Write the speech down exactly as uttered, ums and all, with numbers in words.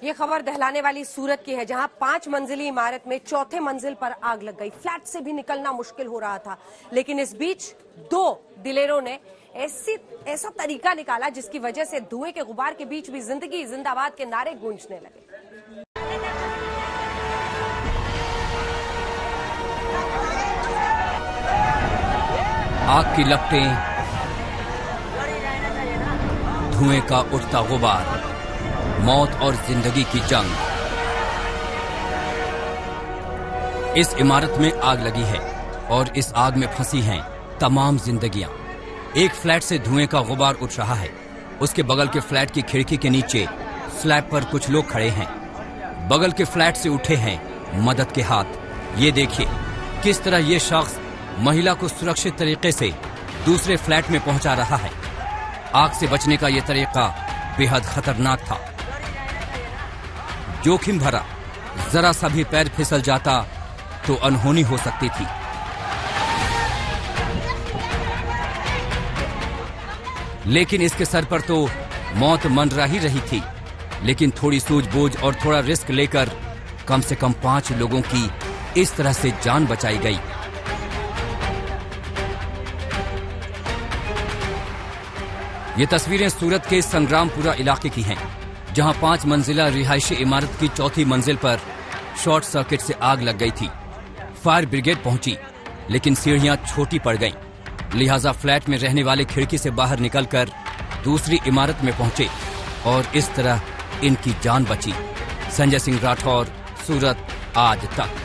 ये खबर दहलाने वाली सूरत की है, जहां पांच मंजिली इमारत में चौथे मंजिल पर आग लग गई। फ्लैट से भी निकलना मुश्किल हो रहा था, लेकिन इस बीच दो दिलेरों ने ऐसी ऐसा तरीका निकाला जिसकी वजह से धुएं के गुबार के बीच भी जिंदगी जिंदाबाद के नारे गूंजने लगे। आग की लपटें, धुएं का उठता गुबार, मौत और जिंदगी की जंग। इस इमारत में आग लगी है और इस आग में फंसी हैं तमाम जिंदगियां। एक फ्लैट से धुएं का गुबार उठ रहा है। उसके बगल के फ्लैट की खिड़की के नीचे स्लैब पर कुछ लोग खड़े हैं। बगल के फ्लैट से उठे हैं मदद के हाथ। ये देखिए किस तरह ये शख्स महिला को सुरक्षित तरीके से दूसरे फ्लैट में पहुंचा रहा है। आग से बचने का यह तरीका बेहद खतरनाक था, जोखिम भरा। जरा सा भी पैर फिसल जाता तो अनहोनी हो सकती थी। लेकिन इसके सर पर तो मौत मंडरा ही रही थी। लेकिन थोड़ी सूझबूझ और थोड़ा रिस्क लेकर कम से कम पांच लोगों की इस तरह से जान बचाई गई। ये तस्वीरें सूरत के संग्रामपुरा इलाके की हैं, जहां पांच मंजिला रिहायशी इमारत की चौथी मंजिल पर शॉर्ट सर्किट से आग लग गई थी। फायर ब्रिगेड पहुंची, लेकिन सीढ़ियां छोटी पड़ गईं, लिहाजा फ्लैट में रहने वाले खिड़की से बाहर निकलकर दूसरी इमारत में पहुंचे और इस तरह इनकी जान बची। संजय सिंह राठौर, सूरत, आज तक।